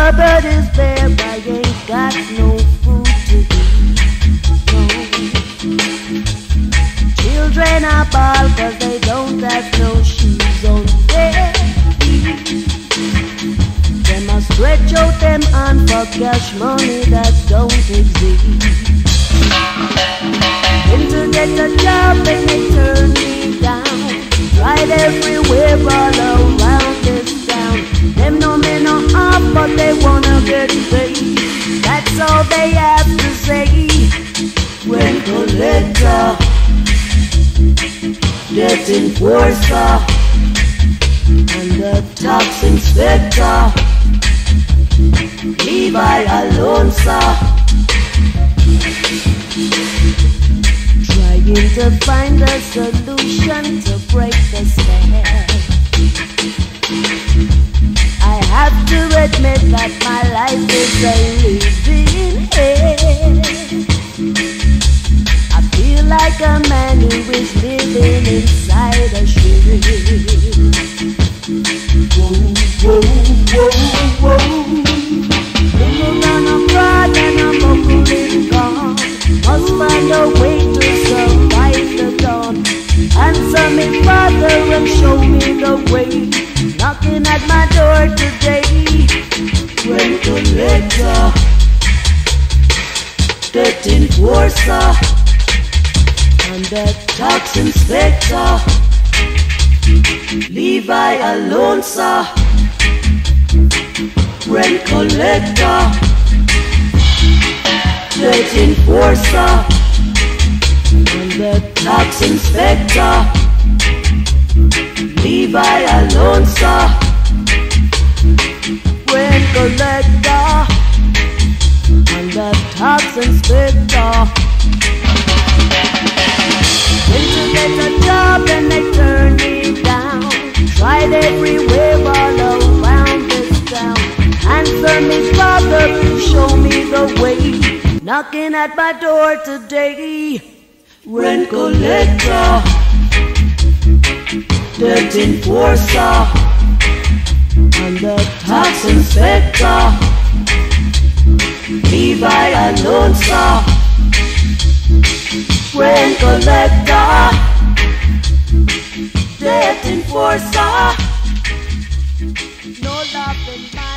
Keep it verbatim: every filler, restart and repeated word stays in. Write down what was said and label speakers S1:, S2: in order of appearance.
S1: cupboard is bare, I ain't got no food to eat. No. Children are bald cause they don't have no shoes on their feet. They must stretch out them hand for cash money that don't exist. Then to get a job and they turn me down. Tried everywhere all around this town. Them no men no up but they wanna get paid. That's all they have to say. Rent collector, debt enforcer, and the tax inspector. Levi alone, sir. Trying to find a solution to break the spell. I have to admit that my life is a living hell. I feel like a man who is living inside a shell. Whoa, whoa, whoa, whoa. Living on a fraud and a mumbling God. Must find a way to survive the dawn. Answer me, Father, and show me the way. Knocking at my door today. Rent collector, debt enforcer, and the tax inspector. Levi alone, sir. Rent collector, debt enforcer, and the tax inspector. Levi alone, sir. Rent collector, and the tax inspector. Went to get a job and they turned me down. Tried everywhere all around this town. Answer me, Father, to show me the way. Knocking at my door today. Rent collector, debt enforcer, and the tax inspector. Levi alone, sir. Rent collector, debt enforcer. No love in my